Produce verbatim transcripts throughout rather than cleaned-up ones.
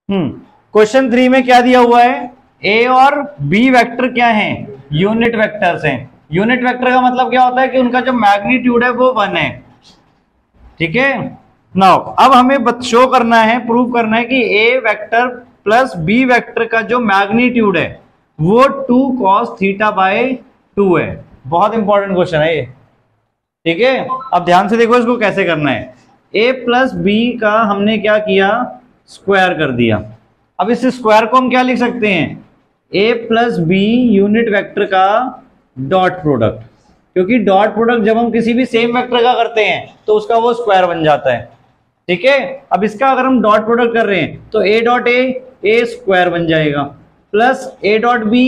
हम्म question three में क्या दिया हुआ है, ए और बी वेक्टर क्या हैं, यूनिट वेक्टर्स हैं। यूनिट वेक्टर का मतलब क्या होता है कि उनका जो मैग्नीट्यूड है वो वन है। ठीक है, नाउ अब हमें शो करना है, प्रूव करना है कि A vector plus B vector का जो मैग्नीट्यूड है वो two cos theta by two है। बहुत इंपॉर्टेंट क्वेश्चन है ये। ठीक है, अब ध्यान से देखो इसको कैसे करना है। ए प्लस बी का हमने क्या किया, स्क्वायर कर दिया। अब इस स्क्वायर को हम क्या लिख सकते हैं, A plus B unit vector का डॉट प्रोडक्ट, क्योंकि डॉट प्रोडक्ट जब हम किसी भी सेम वेक्टर का करते हैं तो उसका वो स्क्वायर बन जाता है। ठीक है, अब इसका अगर हम डॉट प्रोडक्ट कर रहे हैं तो ए डॉट ए ए स्क्वायर बन जाएगा, plus A dot B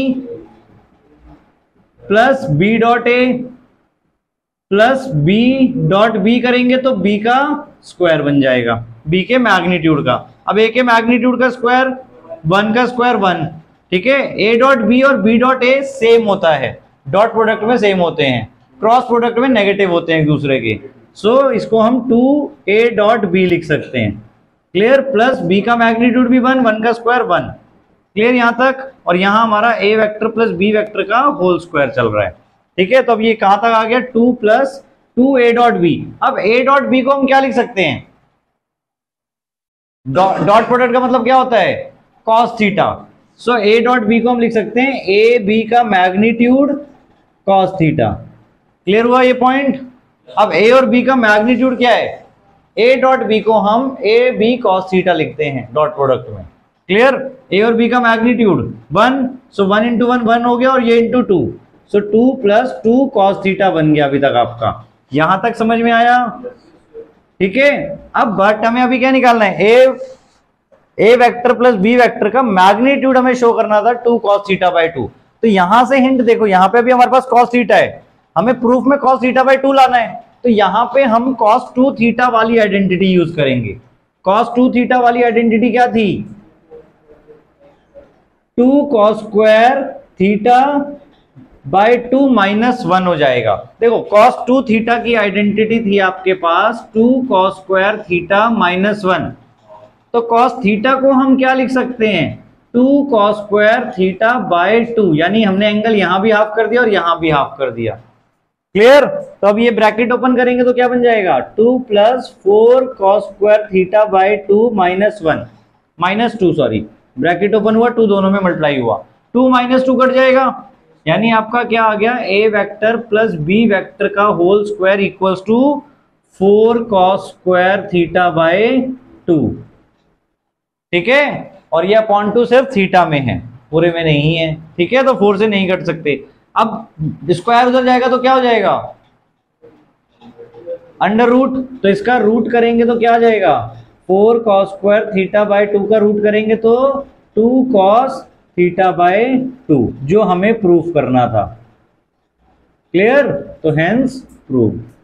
plus B dot A plus B dot B करेंगे तो बी का स्क्वायर बन जाएगा, बी के मैग्नीट्यूड का। अब ए के मैग्नीट्यूड का स्क्वायर वन का स्क्वायर वन। ठीक है, ए डॉट बी और बी डॉट ए सेम होता है, डॉट प्रोडक्ट में सेम होते हैं, क्रॉस प्रोडक्ट में नेगेटिव होते हैं एक दूसरे के। सो so, इसको हम टू ए डॉट बी लिख सकते हैं। क्लियर, प्लस बी का मैग्नीट्यूड भी वन, वन का स्क्वायर वन। क्लियर यहां तक, और यहां हमारा A vector plus B vector का होल स्क्वायर चल रहा है। ठीक है, तो अब ये कहां तक आ गया, two plus two A dot B. अब ए डॉट बी को हम क्या लिख सकते हैं, डॉट प्रोडक्ट का मतलब क्या होता है, cos theta. So A dot B को हम लिख सकते हैं ए बी का मैग्नीट्यूड कॉस थीटा। क्लियर हुआ ये पॉइंट। अब ए और बी का मैग्नीट्यूड क्या है, ए डॉट बी को हम ए बी कॉस थीटा लिखते हैं डॉट प्रोडक्ट में। क्लियर, ए और बी का magnitude one, so one into one one हो गया, और ये into two, so two plus two cos theta बन गया अभी तक आपका। यहां तक समझ में आया। ठीक है, अब बट हमें अभी क्या निकालना है, A A vector plus B vector का मैग्नीट्यूड हमें शो करना था two cos theta by two. तो यहां से हिंट देखो, यहां पे भी हमारे पास कॉस थीटा है, हमें प्रूफ में कॉस थीटा बाय टू लाना है, तो यहां पे हम कॉस टू थीटा वाली आइडेंटिटी यूज करेंगे। कॉस टू थीटा वाली आइडेंटिटी क्या थी, two cos square theta by two minus one हो जाएगा। देखो कॉस टू थीटा की आइडेंटिटी थी आपके पास two cos square theta minus one, तो कॉस थीटा को हम क्या लिख सकते हैं, two cos square theta by two, यानी हमने एंगल यहां भी हाफ कर दिया और यहां भी हाफ कर दिया। क्लियर, तो अब ये ब्रैकेट ओपन करेंगे तो क्या बन जाएगा, two plus four cos square theta by two minus one, minus two sorry, bracket open हुआ, टू दोनों में मल्टीप्लाई हुआ, टू माइनस टू कट जाएगा, यानी आपका क्या आ गया, A vector plus B vector का whole square equals to four cos square theta by two. ठीक है, और ये अपॉन टू सिर्फ थीटा में है, पूरे में नहीं है। ठीक है, तो फोर से नहीं कट सकते। अब स्क्वायर उधर जाएगा तो क्या हो जाएगा, अंडर रूट, तो इसका रूट करेंगे तो क्या आ जाएगा, four cos square theta by two का रूट करेंगे तो two cos theta by two, जो हमें प्रूफ करना था। क्लियर, तो हेंस प्रूफ।